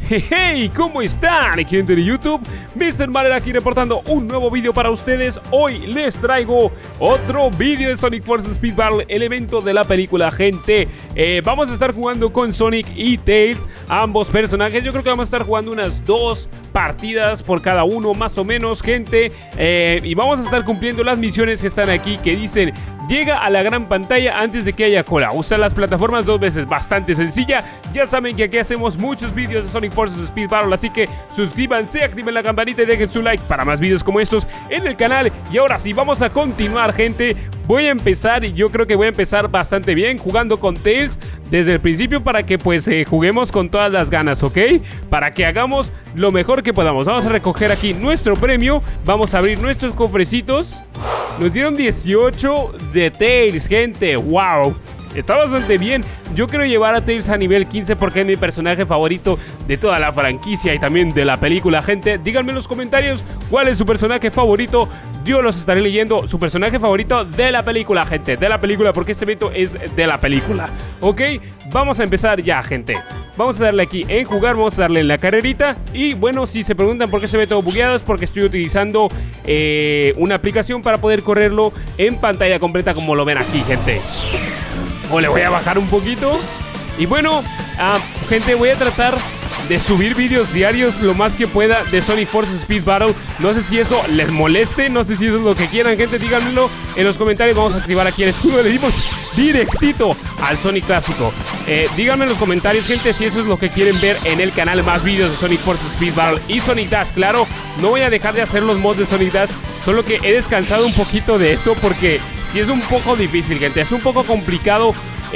Hey, ¿cómo están, gente de YouTube? Mr. Mario aquí reportando un nuevo vídeo para ustedes. Hoy les traigo otro vídeo de Sonic Forces Speed Battle, el evento de la película, gente. Vamos a estar jugando con Sonic y Tails, ambos personajes. Yo creo que vamos a estar jugando unas 2 partidas por cada uno, más o menos, gente. Y vamos a estar cumpliendo las misiones que están aquí, que dicen: llega a la gran pantalla antes de que haya cola. Usa las plataformas 2 veces. Bastante sencilla. Ya saben que aquí hacemos muchos vídeos de Sonic Forces Speed Battle, así que suscríbanse, activen la campanita y dejen su like para más vídeos como estos en el canal. Y ahora sí, vamos a continuar, gente. Voy a empezar, y yo creo que voy a empezar bastante bien jugando con Tails desde el principio, para que pues juguemos con todas las ganas, ¿ok? Para que hagamos lo mejor que podamos. Vamos a recoger aquí nuestro premio. Vamos a abrir nuestros cofrecitos. Nos dieron 18 de Tails, gente. ¡Wow! Está bastante bien. Yo quiero llevar a Tails a nivel 15 porque es mi personaje favorito de toda la franquicia y también de la película, gente. Díganme en los comentarios cuál es su personaje favorito. Yo los estaré leyendo. Su personaje favorito de la película, gente. De la película, porque este evento es de la película. ¿Ok? Vamos a empezar ya, gente. Vamos a darle aquí en jugar, vamos a darle en la carrerita. Y bueno, si se preguntan por qué se ve todo bugueado, es porque estoy utilizando una aplicación para poder correrlo en pantalla completa, como lo ven aquí, gente. O le voy a bajar un poquito. Y bueno, gente, voy a tratar de subir vídeos diarios lo más que pueda de Sonic Forces Speed Battle. No sé si eso les moleste, no sé si eso es lo que quieran, gente. Díganmelo en los comentarios. Vamos a activar aquí el escudo. Le dimos directito al Sonic clásico. Díganme en los comentarios, gente, si eso es lo que quieren ver en el canal. Más vídeos de Sonic Forces Speed Battle y Sonic Dash. Claro, no voy a dejar de hacer los mods de Sonic Dash, solo que he descansado un poquito de eso porque sí es un poco difícil, gente. Es un poco complicado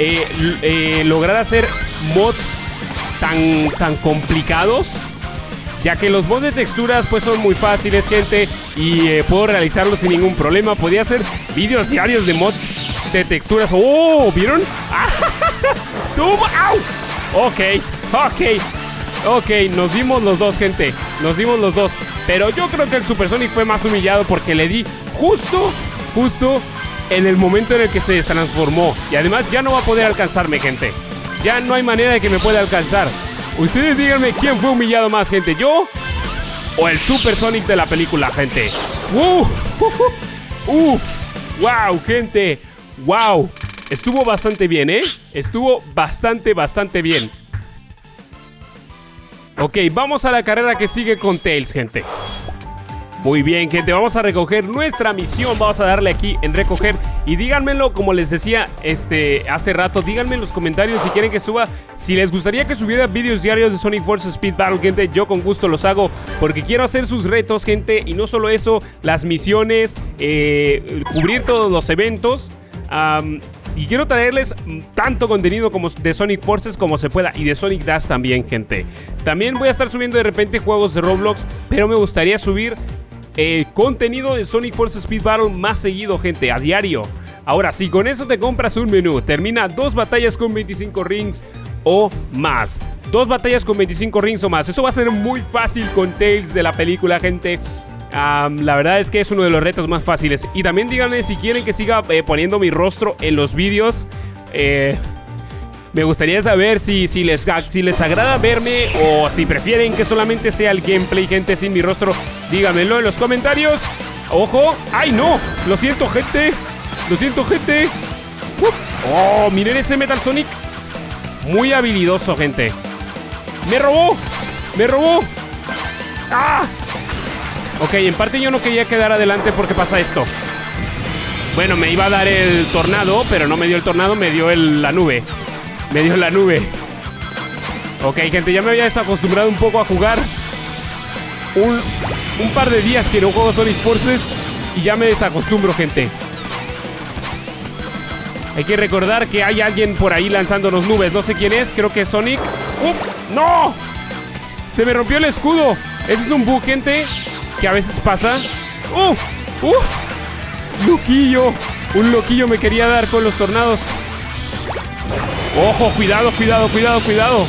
lograr hacer mods tan complicados, ya que los mods de texturas pues son muy fáciles, gente, y puedo realizarlos sin ningún problema. Podría hacer vídeos diarios de mods de texturas. ¡Oh! ¿Vieron? ¡Toma! ¡Au! Ok, nos dimos los dos, gente. Nos dimos los dos. Pero yo creo que el Super Sonic fue más humillado porque le di justo en el momento en el que se transformó. Y además ya no va a poder alcanzarme, gente. Ya no hay manera de que me pueda alcanzar. Ustedes díganme quién fue humillado más, gente. ¿Yo o el Super Sonic de la película, gente? ¡Wow, gente! ¡Wow! Estuvo bastante bien, ¿eh? Estuvo bastante bien. Ok, vamos a la carrera que sigue con Tails, gente. Muy bien, gente, vamos a recoger nuestra misión. Vamos a darle aquí en recoger. Y díganmelo, como les decía hace rato, díganme en los comentarios si quieren que suba. Si les gustaría que subiera vídeos diarios de Sonic Forces Speed Battle, gente, yo con gusto los hago, porque quiero hacer sus retos, gente. Y no solo eso, las misiones, cubrir todos los eventos. Y quiero traerles tanto contenido como de Sonic Forces como se pueda. Y de Sonic Dash también, gente. También voy a estar subiendo de repente juegos de Roblox, pero me gustaría subir contenido de Sonic Forces Speed Battle más seguido, gente, a diario. Ahora, si con eso te compras un menú, termina 2 batallas con 25 rings o más. 2 batallas con 25 rings o más. Eso va a ser muy fácil con Tails de la película, gente. La verdad es que es uno de los retos más fáciles. Y también díganme si quieren que siga poniendo mi rostro en los vídeos. Me gustaría saber si les agrada verme, o si prefieren que solamente sea el gameplay, gente, sin mi rostro. Díganmelo en los comentarios. ¡Ojo! ¡Ay, no! Lo siento, gente. ¡Oh! Miren ese Metal Sonic. Muy habilidoso, gente. ¡Me robó! ¡Ah! Ok, en parte yo no quería quedar adelante porque pasa esto. Bueno, me iba a dar el tornado, pero no me dio el tornado, me dio la nube. Ok, gente, ya me había desacostumbrado un poco a jugar. Un par de días que no juego Sonic Forces y ya me desacostumbro, gente. Hay que recordar que hay alguien por ahí lanzándonos nubes. No sé quién es, creo que es Sonic. ¡No! Se me rompió el escudo. Ese es un bug, gente, que a veces pasa. Loquillo. Un loquillo me quería dar con los tornados. Ojo, cuidado. Cuidado.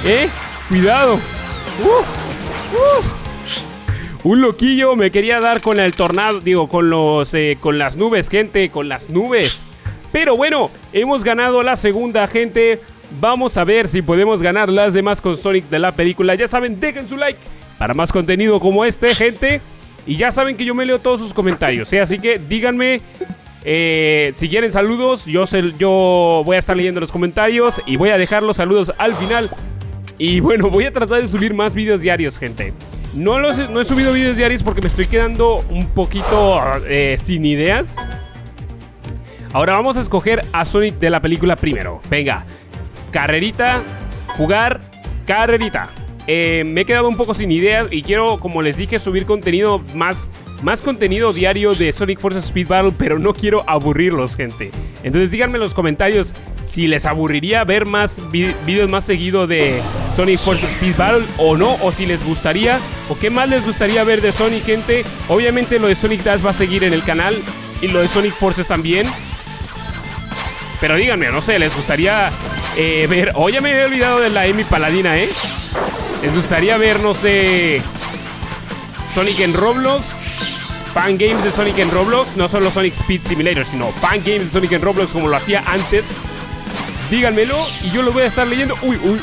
Un loquillo me quería dar con el tornado. Digo, con las nubes, gente. Con las nubes. Pero bueno, hemos ganado la segunda, gente. Vamos a ver si podemos ganar las demás con Sonic de la película. Ya saben, dejen su like para más contenido como este, gente. Y ya saben que yo me leo todos sus comentarios, ¿eh? Así que díganme si quieren saludos. Yo voy a estar leyendo los comentarios y voy a dejar los saludos al final. Y bueno, voy a tratar de subir más vídeos diarios, gente. No he subido vídeos diarios porque me estoy quedando un poquito sin ideas. Ahora vamos a escoger a Sonic de la película primero. Venga, carrerita, jugar, carrerita. Me he quedado un poco sin ideas y quiero, como les dije, subir contenido más contenido diario de Sonic Forces Speed Battle, pero no quiero aburrirlos, gente. Entonces díganme en los comentarios si les aburriría ver más vídeos más seguido de Sonic Forces Speed Battle o no, o si les gustaría, o qué más les gustaría ver de Sonic, gente. Obviamente lo de Sonic Dash va a seguir en el canal y lo de Sonic Forces también. Pero díganme, no sé, les gustaría ver... Oh, ya me había olvidado de la Amy Paladina, ¿eh? Les gustaría ver, no sé, Sonic en Roblox, fangames de Sonic en Roblox, no solo Sonic Speed Simulator, sino fangames de Sonic en Roblox como lo hacía antes. Díganmelo y yo lo voy a estar leyendo.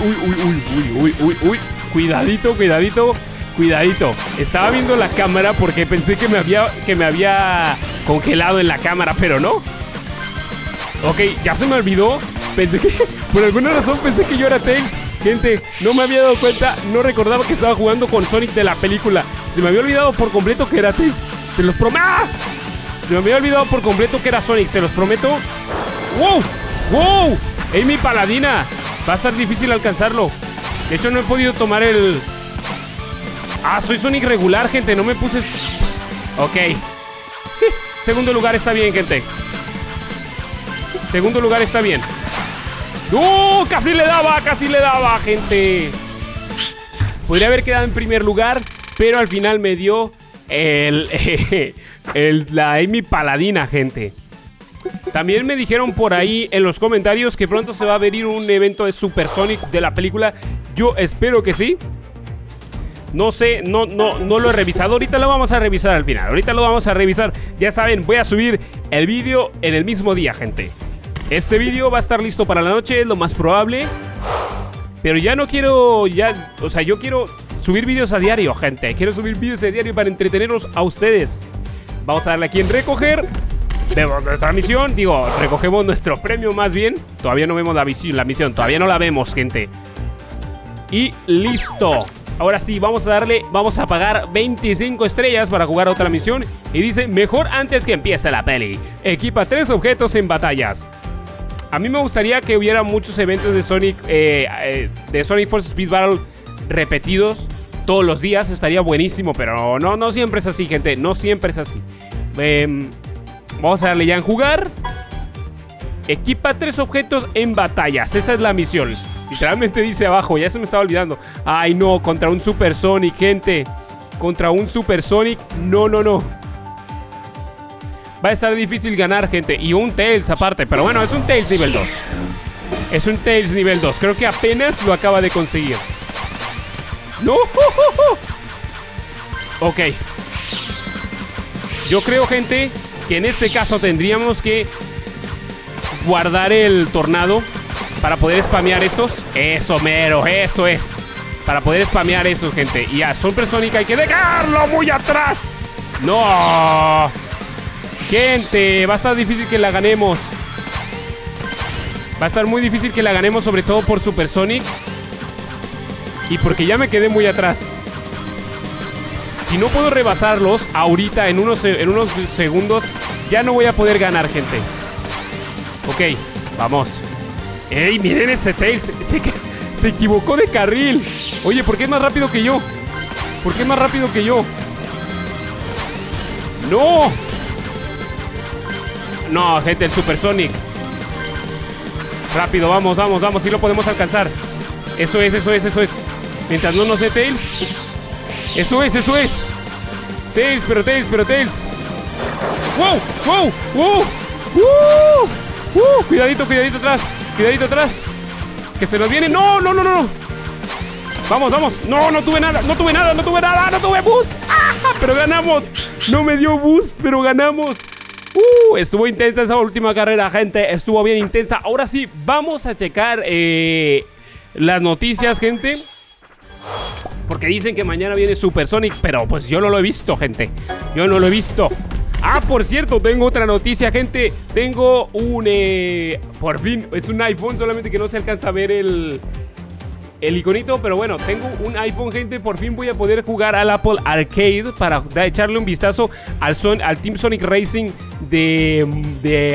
Uy. Cuidadito. Estaba viendo la cámara porque pensé que me había congelado en la cámara, pero no. Ok, ya se me olvidó. Pensé que, por alguna razón pensé que yo era Tails. Gente, no me había dado cuenta, no recordaba que estaba jugando con Sonic de la película. Se me había olvidado por completo que era Tails. Se los prometo. ¡Ah! Se me había olvidado por completo que era Sonic, se los prometo. ¡Wow! Amy Paladina. Va a estar difícil alcanzarlo. De hecho, no he podido tomar el... Ah, soy Sonic regular, gente, no me puse... Ok. Segundo lugar está bien, gente. Segundo lugar está bien. ¡Oh! Casi le daba, gente. Podría haber quedado en primer lugar, pero al final me dio la Amy Paladina, gente. También me dijeron por ahí en los comentarios que pronto se va a venir un evento de Super Sonic de la película. Yo espero que sí. No sé, no lo he revisado. Ahorita lo vamos a revisar al final. Ahorita lo vamos a revisar. Ya saben, voy a subir el vídeo en el mismo día, gente. Este vídeo va a estar listo para la noche, es lo más probable. Pero ya no quiero, o sea, yo quiero subir vídeos a diario, gente. Quiero subir vídeos a diario para entretenerlos a ustedes. Vamos a darle aquí en recoger. Vemos nuestra misión, recogemos nuestro premio más bien. Todavía no vemos la misión, todavía no la vemos, gente. Y listo. Ahora sí, vamos a pagar 25 estrellas para jugar a otra misión. Y dice, mejor antes que empiece la peli. Equipa 3 objetos en batallas. A mí me gustaría que hubiera muchos eventos de Sonic Forces Speed Battle repetidos todos los días. Estaría buenísimo, pero no siempre es así, gente. No siempre es así. Vamos a darle ya en jugar. Equipa 3 objetos en batallas. Esa es la misión. Literalmente dice abajo, ya se me estaba olvidando. Ay, no, contra un Super Sonic, gente. Contra un Super Sonic, no. Va a estar difícil ganar, gente. Y un Tails aparte, pero bueno, es un Tails nivel 2. Es un Tails nivel 2. Creo que apenas lo acaba de conseguir. ¡No! Ok. Yo creo, gente, que en este caso tendríamos que guardar el tornado para poder spamear estos. Eso, mero, eso es. Para poder spamear estos, gente. Y a Super Sonic hay que dejarlo muy atrás. ¡No! Gente, va a estar difícil que la ganemos. Va a estar muy difícil que la ganemos, sobre todo por Super Sonic. Y porque ya me quedé muy atrás. Si no puedo rebasarlos ahorita en unos segundos, ya no voy a poder ganar, gente. Ok, vamos. ¡Ey, miren ese Tails! Se equivocó de carril. Oye, ¿por qué es más rápido que yo? ¿Por qué es más rápido que yo? ¡No! No, gente, el Super Sonic. Rápido, vamos, sí lo podemos alcanzar. Eso es. Mientras no nos dé Tails. Eso es. Tails. ¡Wow! Cuidadito atrás. Que se nos viene. No. Vamos. No tuve nada. No tuve boost. ¡Ah! Pero ganamos. No me dio boost, pero ganamos. Estuvo intensa esa última carrera, gente. Estuvo bien intensa. Ahora sí, vamos a checar las noticias, gente. Porque dicen que mañana viene Supersonic, pero pues yo no lo he visto, gente. Yo no lo he visto. Ah, por cierto, tengo otra noticia, gente. Tengo un... por fin, es un iPhone, solamente que no se alcanza a ver el iconito. Pero bueno, tengo un iPhone, gente. Por fin voy a poder jugar al Apple Arcade para echarle un vistazo al Team Sonic Racing de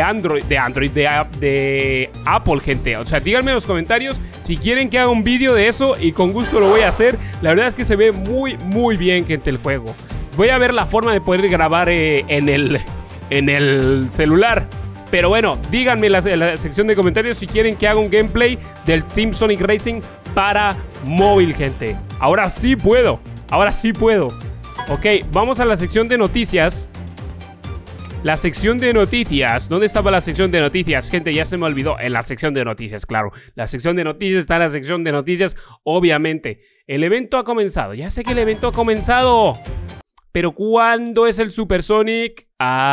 Apple, gente. O sea, díganme en los comentarios si quieren que haga un vídeo de eso y con gusto lo voy a hacer. La verdad es que se ve muy, muy bien, gente, el juego. Voy a ver la forma de poder grabar en el celular. Pero bueno, díganme en la sección de comentarios si quieren que haga un gameplay del Team Sonic Racing para móvil, gente. Ahora sí puedo. Ahora sí puedo. Ok, vamos a la sección de noticias. La sección de noticias. ¿Dónde estaba la sección de noticias? Gente, ya se me olvidó. En la sección de noticias, claro. La sección de noticias está en la sección de noticias, obviamente. El evento ha comenzado. Ya sé que el evento ha comenzado. Pero ¿cuándo es el Supersonic?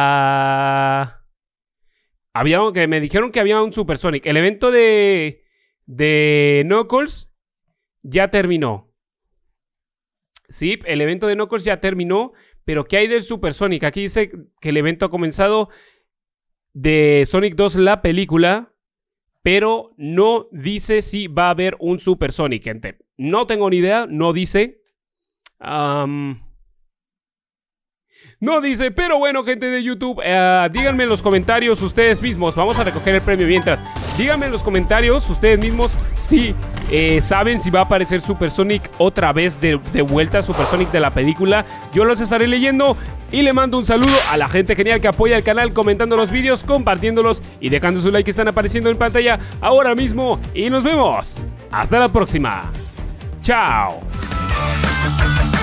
Me dijeron que había un Supersonic. El evento de Knuckles ya terminó. Sí, el evento de Knuckles ya terminó. Pero ¿qué hay del Supersonic? Aquí dice que el evento ha comenzado de Sonic 2, la película. Pero no dice si va a haber un Supersonic, gente. No tengo ni idea, no dice. No dice, pero bueno, gente de YouTube, díganme en los comentarios ustedes mismos. Vamos a recoger el premio mientras. Díganme en los comentarios ustedes mismos si saben si va a aparecer Supersonic otra vez de vuelta, Supersonic de la película. Yo los estaré leyendo y le mando un saludo a la gente genial que apoya el canal comentando los vídeos, compartiéndolos y dejando su like que están apareciendo en pantalla ahora mismo. Y nos vemos. Hasta la próxima. Chao.